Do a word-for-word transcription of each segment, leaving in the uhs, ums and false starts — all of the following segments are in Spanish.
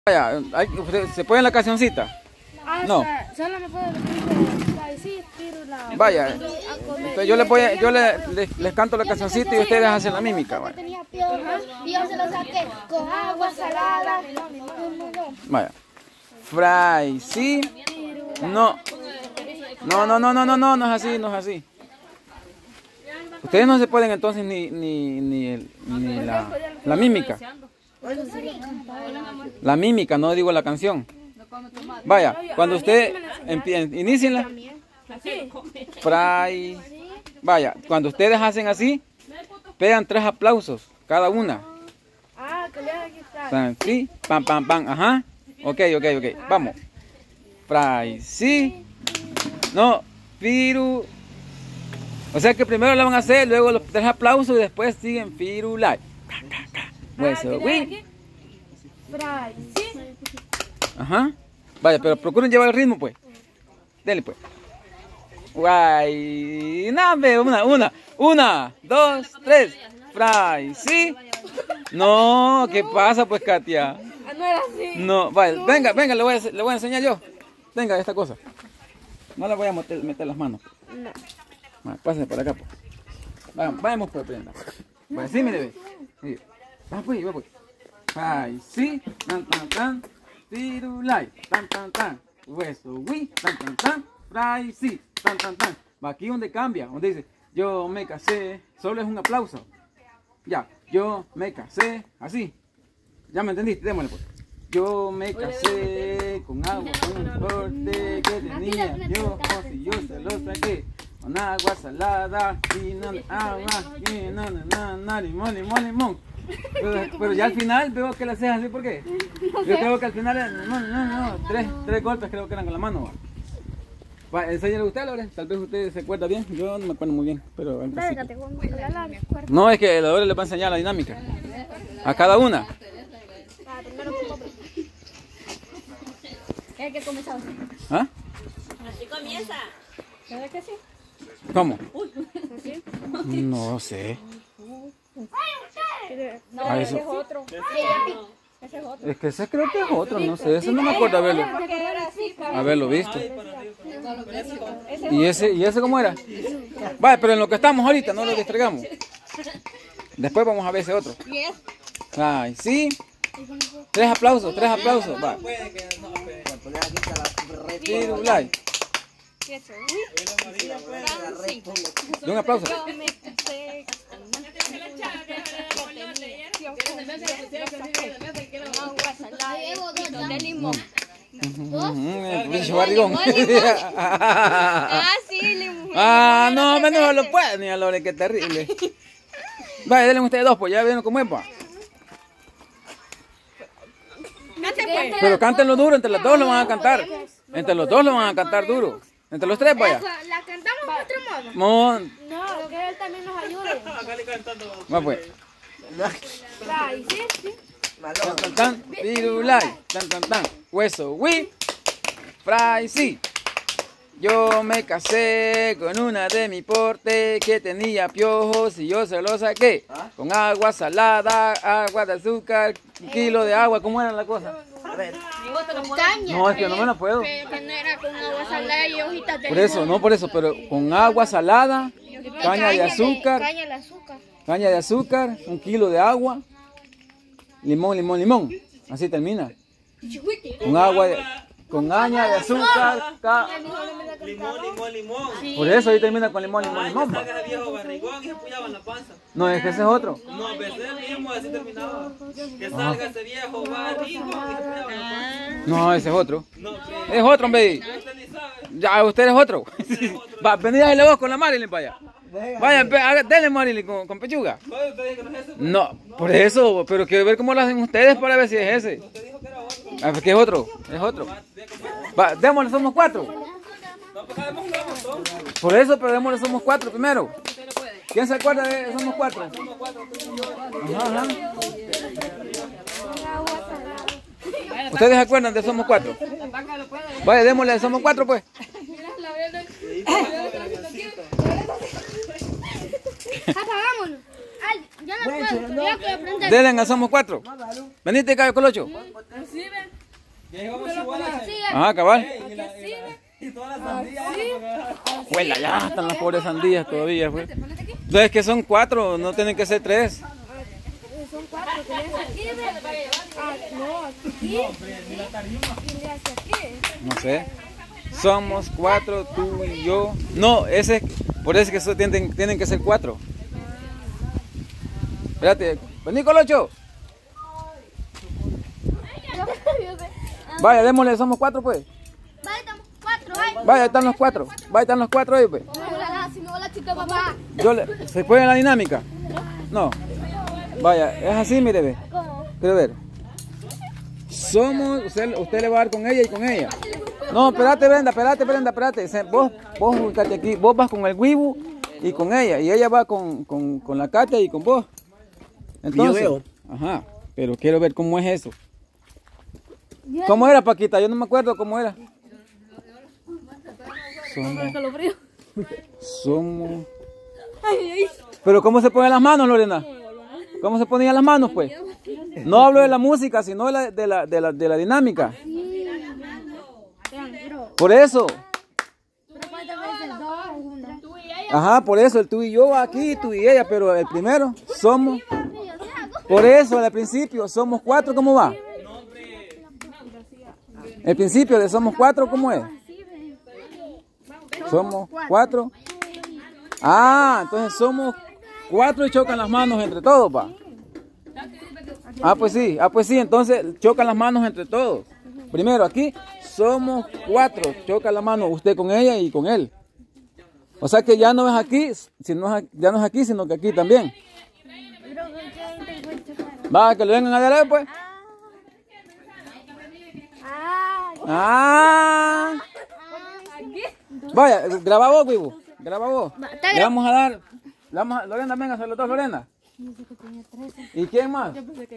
Vaya, hay- ¿se puede en la cancioncita? Ah, No. Solo me puedo decir sí, pero la... Vaya, entonces yo, les, voy a- yo le- les, les canto la cancioncita y ustedes hacen la mímica. Vaya. Tenía piojos y yo se lo saqué con agua salada. Vaya. Fry, sí. No. No, no, no, no, no, no, no es así, no es así. Ustedes no se pueden entonces ni, ni, ni, el- ni la, la mímica. La mímica, no digo la canción. Vaya, cuando ustedes inicienla. Fry. Vaya, cuando ustedes hacen así, pegan tres aplausos cada una. Ah, que le hagan quitar. Tan, sí, pam, pam, pam, ajá. Ok, ok, ok, vamos. Fry, sí. No, Firu. O sea que primero la van a hacer, luego los tres aplausos y después siguen Firulai. Hueso, güey. Fry, sí. Ajá. Vaya, pero procuren llevar el ritmo, pues. Dele, pues. Guay. No, ve, una, una, una, dos, tres. Fry, sí. No, ¿qué pasa, pues, Katia? Ah, no era así. No, vaya, venga, venga, le voy a, le voy a enseñar yo. Venga, esta cosa. No le voy a meter, meter las manos. No. Vaya, pásense por acá, pues. Vamos, vamos, pues, prenda. Vaya, sí, mire, ve. Sí. Va, pues, va, pues. Ay, sí. Tan, tan, tan. Firulai. Tan, tan, tan. Hueso, wi. Tan, tan, tan. Fry, sí. Tan, tan, tan. Va aquí donde cambia, donde dice, yo me casé. Solo es un aplauso. Ya, yo me casé. Así. Ya me entendiste, démosle, pues. Yo me casé con agua, con un porte que tenía yo, y yo se lo saqué con agua salada y no agua, y no, no, no, no, limón, limón, limón. Pero, pero ya al final veo que la haces así, ¿por qué? Yo creo que al final, no, no, no, tres, tres golpes creo que eran con la mano. Va, va, enséñale usted, Lore, tal vez usted se acuerda bien, yo no me acuerdo muy bien, pero en principio. No, es que Lore le va a enseñar la dinámica a cada una. Es que comenzaba. ¿Ah? Así comienza. ¿Sabes que sí? ¿Cómo? ¿Así? No sé. No, Ah, ese eso. es otro. Ese es otro. Es que ese creo que es otro, no sé, ese no me acuerdo haberlo, Porque era así, cabrón. haberlo visto. ¿Y ese, ¿Y ese cómo era? Vale, pero en lo que estamos ahorita, no lo distraigamos. Después vamos a ver ese otro. Ay, sí. Tres aplausos, tres aplausos. Va. Firulai. De un aplauso. De limón. Pinche barrigón. Ah, sí, limón. Ah, no, menos no lo puede, ni a Lore, qué terrible. Vaya, denle ustedes dos, pues ya vieron cómo es, pues. Pero cántenlo duro, entre los dos lo van a cantar. Entre los dos lo van a cantar duro. Entre los tres, vaya. ¿La cantamos de otro modo? Mon. No, que él también nos ayude. Va, pues. Fry, sí, sí. Tan, tan, tan. Firulai. Tan, tan, tan. Hueso, wi. Fry, sí. Yo me casé con una de mi porte que tenía piojos y yo se lo saqué. Con agua salada, agua de azúcar, un kilo de agua. ¿Cómo era la cosa? Caña. No, es que no me la puedo. Que no era con agua salada y hojitas de Por eso, no por eso, pero con agua salada, caña de azúcar, Caña de azúcar. caña de azúcar, un kilo de agua, limón, limón, limón. Así termina. Con agua, de, con caña de azúcar, ca... Limón, limón, limón. Por eso ahí termina con limón, limón, Ay, limón. que pa. salga ese viejo barrigón y se puñaba en la panza. No, es que ese es otro. No, a veces el mismo así terminaba. Que salga ese viejo barrigón y se puñaba en la panza. No, ese es otro. No, Es otro, hombre. usted ni sabe. Ya, usted es otro. Va, vení a la voz con la Marilyn para allá. Vaya, pe- haga- dele Marilyn con, con pechuga. Oye, usted dijo que no es ese. No, por eso, pero quiero ver cómo lo hacen ustedes para ver si es ese. Usted dijo que era otro. Ah, pues que es otro, es otro. Va, démosle, somos cuatro. No, pues sabemos que vamos todos. Por eso, pero démosle, somos cuatro primero. ¿Quién se acuerda de somos cuatro? Ajá, ajá. ¿Ustedes se acuerdan de somos cuatro? Vaya, démosle, somos cuatro pues. Apagámonos. Ay, ya no puedo. Ya que aprender. Denle a somos cuatro. Venite, Cayo Colocho. Así ven. Ya íbamos igual a Sí, Ajá, cabal. Y la- y la- y todas las sandías. Huela, ya están las pobres sandías todavía, pues. Entonces que son cuatro, no tienen que ser tres. son cuatro. ¿Qué le hace aquí? Ah, no, aquí. ¿Qué le hace aquí? No sé. Somos cuatro, tú y yo. No, ese, por eso es que eso tienen, tienen que ser cuatro. Espérate, vení Colocho. Vaya, démosle, somos cuatro pues. Vaya, estamos cuatro. Ay. Vaya, ahí están los cuatro. Vaya, están los cuatro ahí pues. Si no, la chica papá. Yo le, ¿se puede la dinámica? No. Vaya, es así, mire, ve. ¿Cómo? Quiero ver. Somos, usted, usted le va a dar con ella y con ella. No, espérate, Brenda, espérate, Brenda, espérate. Se- Vos, vos, ubicate aquí. Vos vas con el Wibu y con ella. Y ella va con, con, con la Katia y con vos. Entonces, Yo veo. Ajá, pero quiero ver cómo es eso. ¿Cómo era, Paquita? Yo no me acuerdo cómo era. Somos, somos... Pero ¿cómo se ponen las manos, Lorena? ¿Cómo se ponían las manos, pues? No hablo de la música, sino de la, de la, de la, de la dinámica. Por eso. Ajá, por eso, el tú y yo aquí, tú y ella, pero el primero somos... Por eso, al principio, somos cuatro, ¿cómo va? El principio de somos cuatro, ¿cómo es? Somos cuatro. Ah, entonces somos cuatro y chocan las manos entre todos, va. Ah, pues sí, ah, pues sí, entonces chocan las manos entre todos. Primero, aquí somos cuatro, chocan las manos usted con ella y con él. O sea que ya no es aquí, sino es, ya no es aquí, sino que aquí también. Va, que lo vengan a dar pues. Ah. Vaya, graba vos, Wibu. Graba vos. Le vamos a dar. Le vamos a, Lorena, venga, son los dos, Lorena. ¿Y quién más?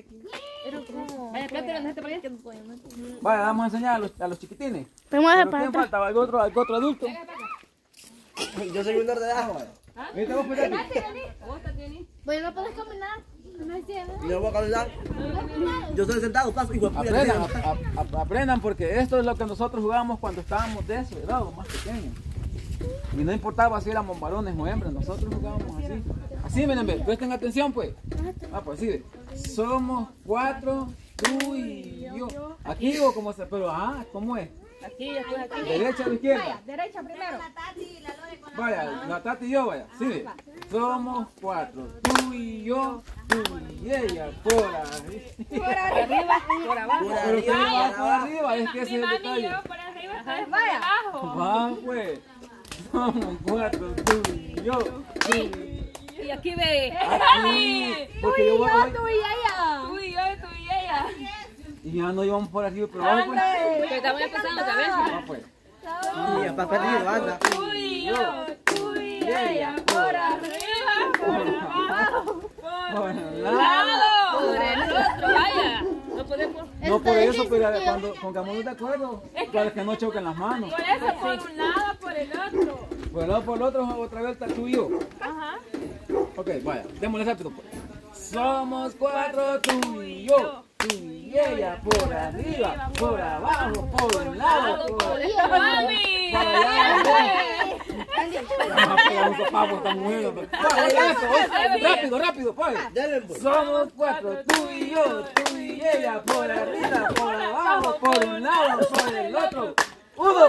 Vaya, vamos a enseñar a los, a los chiquitines. ¿Pero quién falta? ¿Algún otro, algún otro adulto? Yo soy menor de edad. Vete vos, espérate. Pues no puedes caminar. No es cierto. Yo voy a caminar. Yo soy sentado, paso, hijo de puta. Aprendan, a- a- aprendan porque esto es lo que nosotros jugábamos cuando estábamos de eso, edad, más pequeños. Y no importaba si éramos varones o hembras, nosotros jugábamos así. Así, miren, ve, presten atención pues. Ah, pues así, ve. Somos cuatro, tú y yo. Aquí o como se, pero ah, ¿cómo es? Aquí, después aquí. ¿Derecha o izquierda? Derecha primero. Vaya, la Tati y yo, vaya. Sí, ve. Somos cuatro, tú y yo, tú y ella, por ahí. Por arriba, por abajo. Pero usted va por arriba, es que ese es el detalle. por arriba, ustedes por Vaya. abajo. Va, pues. Somos cuatro, tú y yo, tú y Y aquí ve. aquí. Porque yo voy a... Tú y ella. Tú y yo, tú y ella. Y ya no íbamos por aquí, pero vamos pues. Porque estamos empezando otra vez. Va, pues. Mira, papá perdido, anda. Tú y yo, tú y ella. Por arriba, por abajo, Por por el un lado. lado. Por el otro, vaya. No podemos. No por eso, pero cuando pongamos de acuerdo, para que no choquen las manos. Por eso, por un lado, por el otro. Por el lado, por el otro, otra vez está tú y yo. Ajá. Ok, vaya, démosle rápido pues. Somos cuatro, tú y yo, tú y ella, por arriba, por abajo, por un lado, por el otro. Mami. Para allá. Ah, pero un papo está muy bueno. Vaya, eso, eso, rápido, rápido, pues. Dale, pues. Somos cuatro, tú y yo, tú y ella, por arriba, por abajo, por un lado, por el otro. Uno.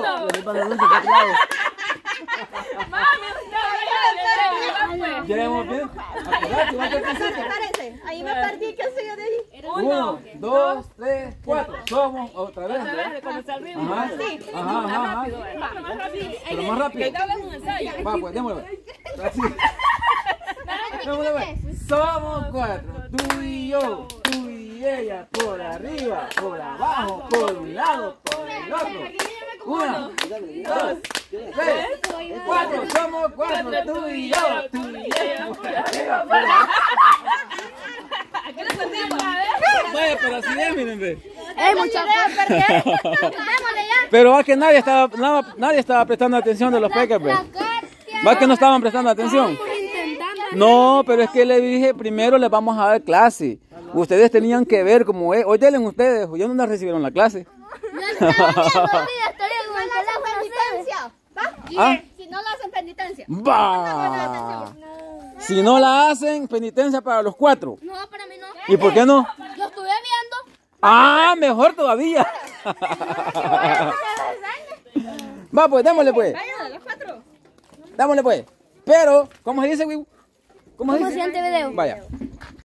Mami, usted Llevemos bien. Acordate, igual que al principio. Ahí me perdí, ¿qué soy yo de ahí? Uno, dos, tres, cuatro. Somos otra vez. Otra vez, ¿eh? comenzar el ritmo. Ajá, ajá, ajá, ajá. Más rápido. Pero más rápido. Que hagan un ensayo. Va, pues, démosle. Así. Démosle, pues. Somos cuatro, tú y yo, tú y ella, por arriba, por abajo, por un lado, por el otro. Una, dos, tres, cuatro. Somos cuatro, tú y yo, tú y ella, por arriba, por abajo. Vaya, pero así es, miren, ve. ¡Ey, muchachos! ¡Démosle ya! Pero va que nadie estaba, nada- nadie estaba prestando atención de los peques, pues. Va que no estaban prestando atención. No, pero es que le dije, primero les vamos a dar clase. Ustedes tenían que ver cómo es. Hoy denle ustedes, ya no les recibieron la clase. No, ¿Ah? Si no lo hacen penitencia. Va. Si no la hacen, penitencia para los cuatro. No, para mí no. ¿Y por qué no? Lo estuve viendo. Ah, mejor todavía. Va, pues, démosle, pues. Vayan, los cuatro. Démosle, pues. Pero, ¿cómo se dice, güey? ¿Cómo se Como dice? siguiente video. Vaya.